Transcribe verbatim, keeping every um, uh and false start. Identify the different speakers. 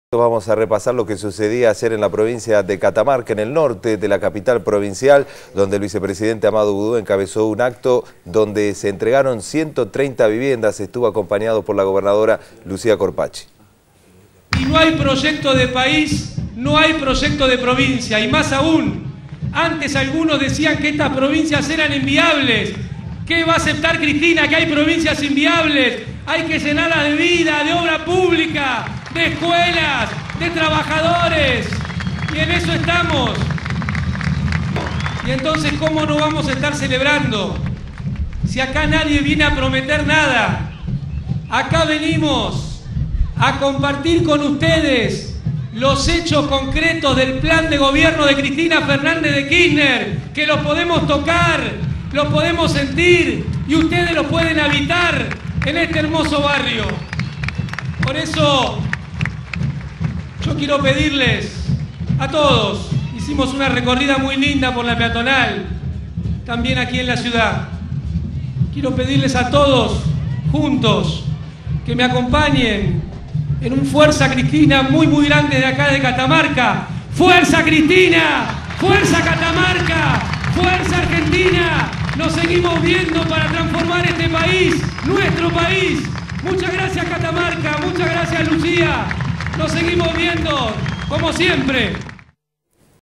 Speaker 1: Vamos a repasar lo que sucedía ayer en la provincia de Catamarca, en el norte de la capital provincial, donde el vicepresidente Amado Budú encabezó un acto donde se entregaron ciento treinta viviendas. Estuvo acompañado por la gobernadora Lucía Corpachi.
Speaker 2: Y no hay proyecto de país, no hay proyecto de provincia, y más aún, antes algunos decían que estas provincias eran inviables. ¿Qué va a aceptar Cristina? Que hay provincias inviables, hay que llenarlas de vida, de obra pública, de escuelas, de trabajadores, y en eso estamos. Y entonces, ¿cómo no vamos a estar celebrando? Si acá nadie viene a prometer nada, acá venimos a compartir con ustedes los hechos concretos del plan de gobierno de Cristina Fernández de Kirchner, que los podemos tocar, los podemos sentir, y ustedes lo pueden habitar en este hermoso barrio. Por eso, yo quiero pedirles a todos, hicimos una recorrida muy linda por la peatonal, también aquí en la ciudad. Quiero pedirles a todos, juntos, que me acompañen en un Fuerza Cristina muy muy grande de acá de Catamarca. ¡Fuerza Cristina! ¡Fuerza Catamarca! ¡Fuerza Argentina! Nos seguimos viendo para transformar este país, nuestro país. Muchas gracias Catamarca, muchas gracias Lucía. Nos seguimos viendo, como siempre.